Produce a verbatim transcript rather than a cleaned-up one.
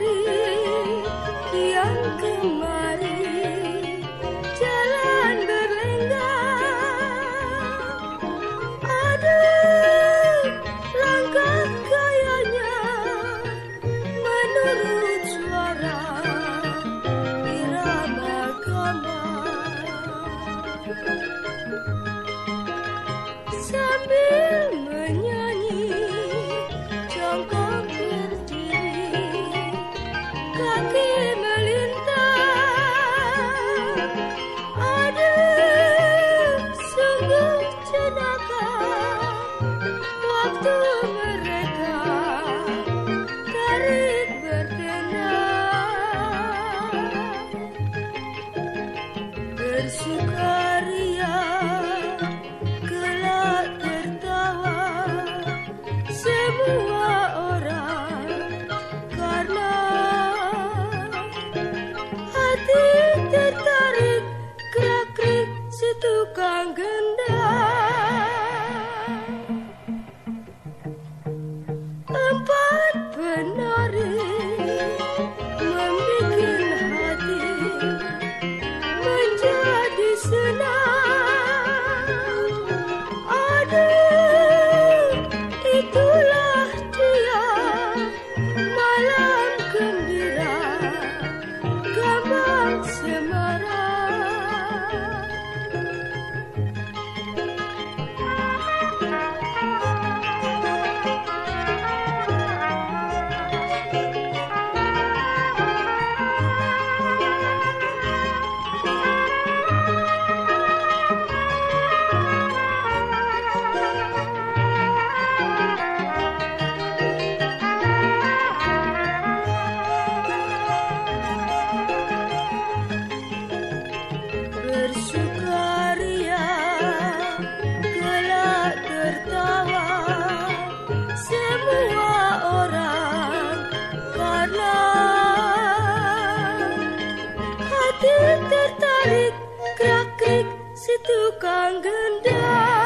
yang kemari, jalan berlenggang. Ada langkah gayanya menurut suara irama gama. Sambil menyanyi jongkok berdiri, kaki melintang. Ada sungguh jenaka waktu mereka tarik berdenang. Bersukaria kelak tertawa semua orang, karena hati tertarik kerak-kerik si tukang gendang. Empat penari membikin hati menjadi senang. Ada itulah dia malam gembira gambang Semarang. Bersukaria kelak tertawa semua orang, karena hati tertarik kerak-kerik si tukang gendang.